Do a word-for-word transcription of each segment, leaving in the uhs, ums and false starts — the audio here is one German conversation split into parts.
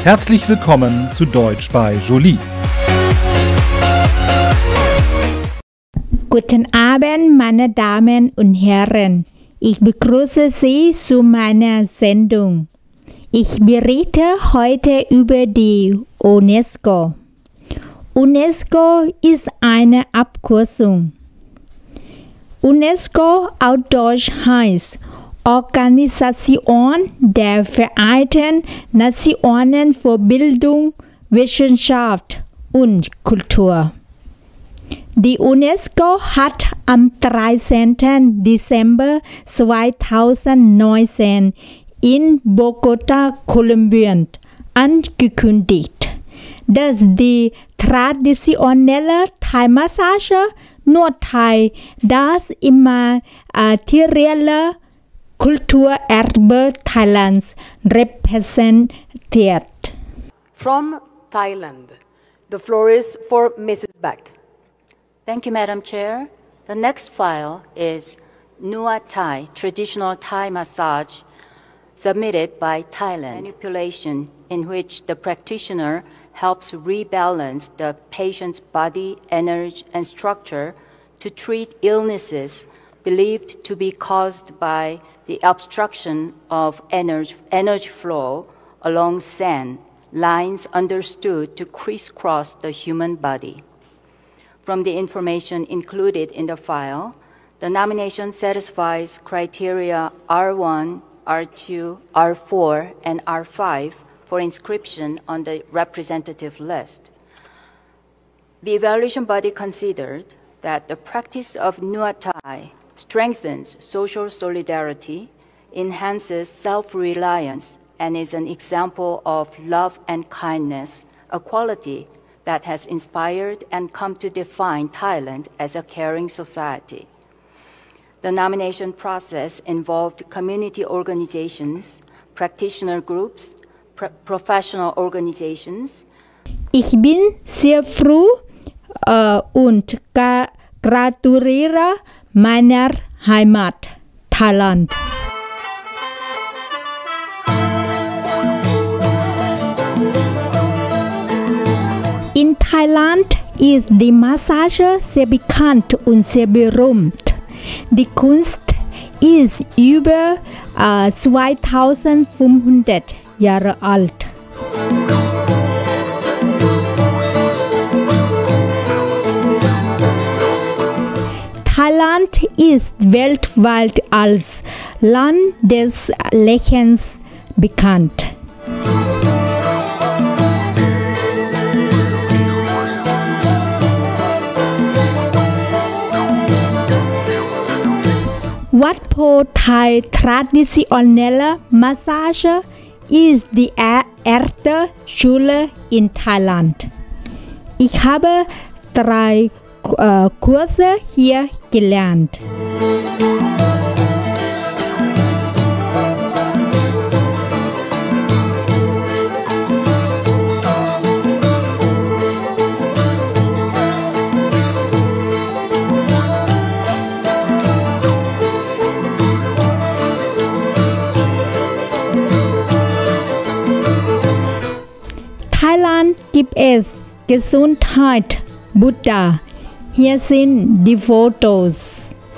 Herzlich willkommen zu Deutsch bei Jolie. Guten Abend, meine Damen und Herren. Ich begrüße Sie zu meiner Sendung. Ich berichte heute über die UNESCO. UNESCO ist eine Abkürzung. UNESCO auf Deutsch heißt Organisation der Vereinten Nationen für Bildung, Wissenschaft und Kultur. Die UNESCO hat am dreizehnten Dezember zweitausendneunzehn in Bogotá, Kolumbien, angekündigt, dass die traditionelle Thai-Massage nur Thai das immaterielle Kulturerbe Thailands repräsentiert. From Thailand, the floor is for Missus Back. Thank you, Madam Chair. The next file is Nua Thai, traditional Thai massage, submitted by Thailand. Manipulation in which the practitioner helps rebalance the patient's body, energy, and structure to treat illnesses believed to be caused by the obstruction of energy, energy flow along sand, lines understood to crisscross the human body. From the information included in the file, the nomination satisfies criteria R one, R two, R four, and R five for inscription on the representative list. The evaluation body considered that the practice of Nua Thai strengthens social solidarity, enhances self-reliance, and is an example of love and kindness, a quality that has inspired and come to define Thailand as a caring society. The nomination process involved community organizations, practitioner groups, pro professional organizations. Ich bin sehr froh äh, und gratuliere meiner Heimat, Thailand. In Thailand ist die Massage sehr bekannt und sehr berühmt. Die Kunst ist über äh, zweitausendfünfhundert Jahre alt. Thailand ist weltweit als Land des Lächelns bekannt. Wat Po Thai traditionelle Massage ist die erste Schule in Thailand. Ich habe drei äh, Kurse hier gelernt. Thailand gibt es Gesundheit Buddha. Hier sind die Fotos.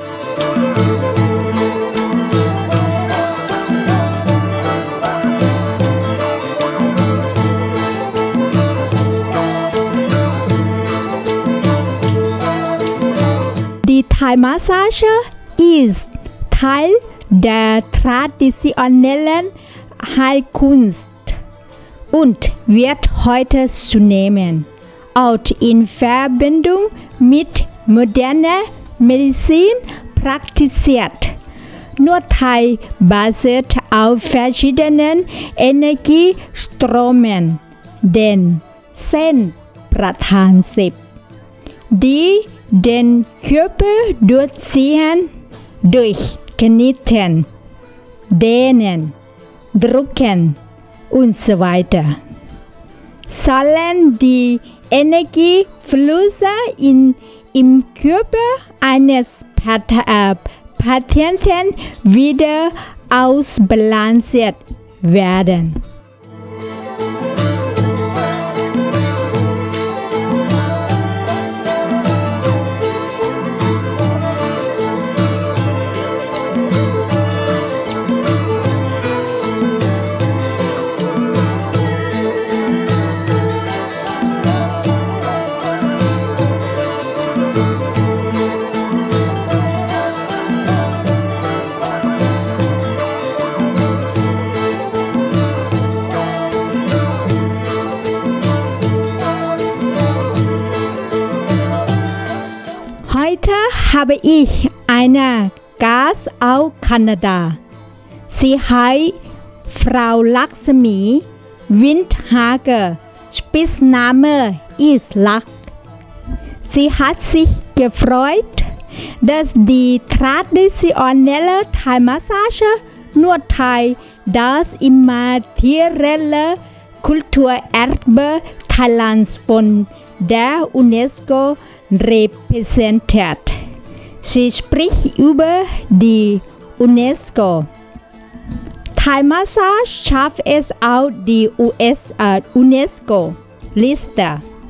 Die Thai-Massage ist Teil der traditionellen Heilkunst und wird heute zunehmend auch in Verbindung mit moderner Medizin praktiziert. Nur Thai basiert auf verschiedenen Energieströmen, den Zen-Pradhanprinzip, die den Körper durchziehen durch Kneten, Dehnen, Drücken und so weiter. Sollen die Energieflüsse in, im Körper eines Pat äh, Patienten wieder ausbalanciert werden. habe ich eine Gast aus Kanada. Sie heißt Frau Laxmi Windhager. Spitzname ist Lack. Sie hat sich gefreut, dass die traditionelle Thai-Massage Nordthai das immaterielle Kulturerbe Thailands von der UNESCO repräsentiert. Sie spricht über die UNESCO. Thai-Massage schafft es auf die U S, äh, UNESCO-Liste.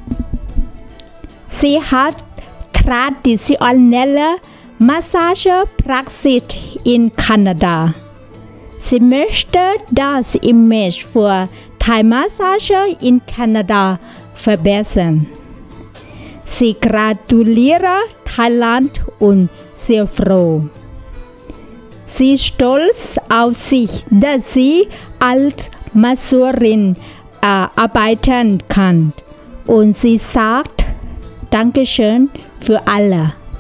Sie hat traditionelle Massagepraxis in Kanada. Sie möchte das Image für Thai-Massage in Kanada verbessern. Sie gratuliert Thailand und sehr froh. Sie ist stolz auf sich, dass sie als Masseurin äh, arbeiten kann. Und sie sagt Dankeschön für alle.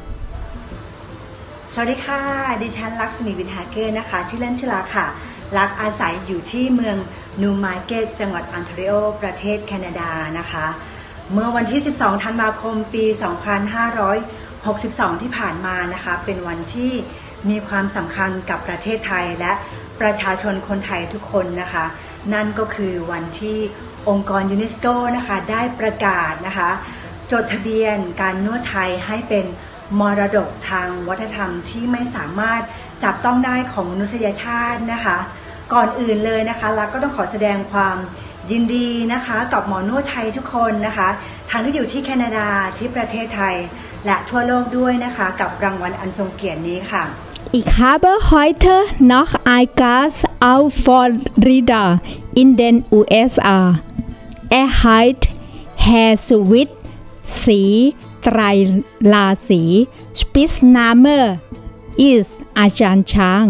สวัสดีค่ะดิฉันลักษมีวิทาเกอร์นะคะชื่อเล่นชื่อลาค่ะลักอาศัยอยู่ที่เมืองนูมาร์เก็ตจังหวัดออนแทรีโอประเทศแคนาดานะคะเมื่อวันที่สิบสองธันวาคมปีสองพันห้าร้อยหกสิบสองที่ผ่านมานะคะเป็นวันที่มีความสำคัญกับประเทศไทยและประชาชนคนไทยทุกคนนะคะนั่นก็คือวันที่องค์กรยูเนสโกนะคะได้ประกาศนะคะจดทะเบียนการนวดไทยให้เป็นมรดกทางวัฒนธรรมที่ไม่สามารถจับต้องได้ของมนุษยชาตินะคะก่อนอื่นเลยนะคะลักก็ต้องขอแสดงความยินดีนะคะกับหมอนวดไทยทุกคนนะคะทั้งที่อยู่ที่แคนาดาที่ประเทศไทยและทั่วโลกด้วยนะคะกับรางวัลอันทรงเกียรตินี้ค่ะ Ich habe heute noch ein Gast aus Florida in den U S A. Er heißt Herr Sweetสีไตรลาสี Spitzname ist อาจารย์ช้าง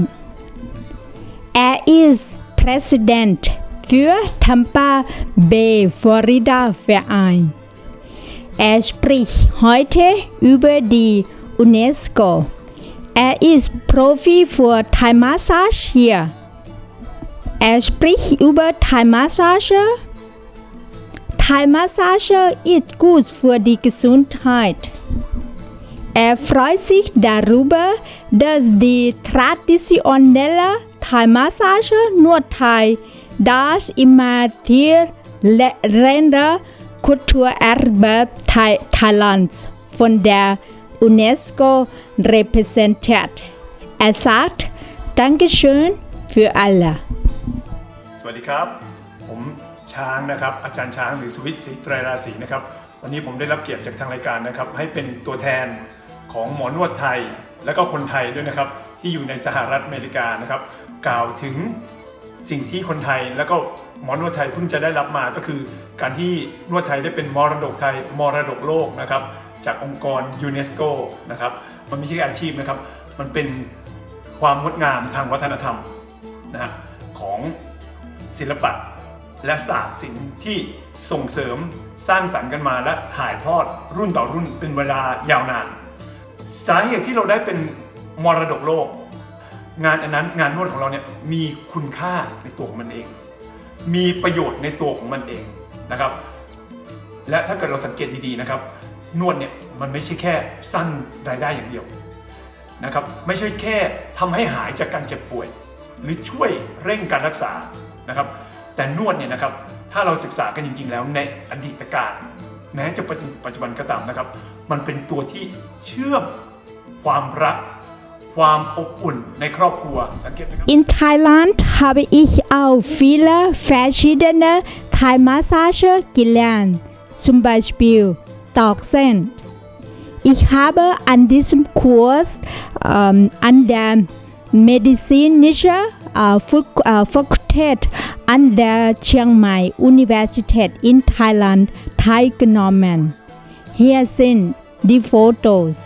Er ist Präsident für Tampa Bay Florida Verein. Er spricht heute über die UNESCO. Er ist Profi für Thai-Massage hier. Er spricht über Thai-Massage. Thai-Massage ist gut für die Gesundheit. Er freut sich darüber, dass die traditionelle Thai-Massage Nordthai das immaterielle Kulturerbe Thailands von der UNESCO repräsentiert. Er sagt Dankeschön für alle. สวัสดีครับผมช้างนะครับอาจารย์ช้างหรือสวิตศรีไตรราศีนะครับวันนี้ผมได้รับเกียรติจากทางรายการนะครับให้เป็นตัวแทนของหมอนวดไทยและก็คนไทยด้วยนะครับที่อยู่ในสหรัฐอเมริกานะครับกล่าวถึงสิ่งที่คนไทยแล้วก็หมอนวดไทยเพิ่งจะได้รับมาก็คือการที่นวดไทยได้เป็นมรดกไทยมรดกโลกนะครับจากองค์กรยูเนสโกนะครับมันไม่ใช่อาชีพนะครับมันเป็นความงดงามทางวัฒนธรรมนะฮะของศิลปะและศาสตร์ศิลป์ที่ส่งเสริมสร้างสรรค์กันมาและถ่ายทอดรุ่นต่อรุ่นเป็นเวลายาวนานสาเหตุที่เราได้เป็นมรดกโลกงานอันนั้นงานนวดของเราเนี่ยมีคุณค่าในตัวของมันเองมีประโยชน์ในตัวของมันเองนะครับและถ้าเกิดเราสังเกตดีๆนะครับนวดเนี่ยมันไม่ใช่แค่สร้างรายได้อย่างเดียวนะครับไม่ใช่แค่ทำให้หายจากการเจ็บป่วยหรือช่วยเร่งการรักษานะครับแต่นวดเนี่ยนะครับถ้าเราศึกษากันจริงๆแล้วในอดีตการแม้จะปัจจุบันก็ตามนะครับมันเป็นตัวที่เชื่อมความรักความอบอุ่นในครอบครัวสังเกตไหมครับ In Thailand habe ich auch viele verschiedene Thai-Massage gelernt, zum Beispiel Toksen. Ich habe an diesem Kurs ähm, an der medizinischen äh, Fakultät an der Chiang Mai Universität in Thailand teilgenommen. Hier sind die Fotos.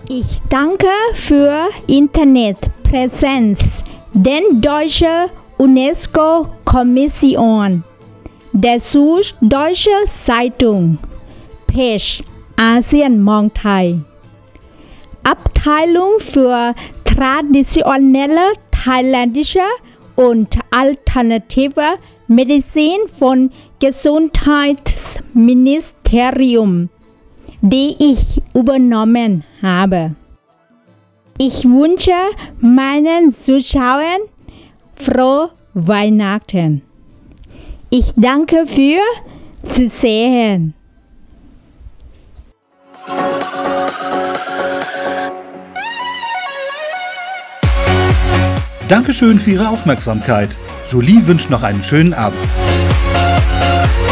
Ich danke für Internetpräsenz der Deutschen UNESCO-Kommission, der Süddeutsche Zeitung, Page Asien Mong Thai, Abteilung für traditionelle thailändische und alternative Medizin von Gesundheitsministerium, die ich übernommen habe. Ich wünsche meinen Zuschauern frohe Weihnachten. Ich danke für Zusehen. Dankeschön für Ihre Aufmerksamkeit. Jolie wünscht noch einen schönen Abend.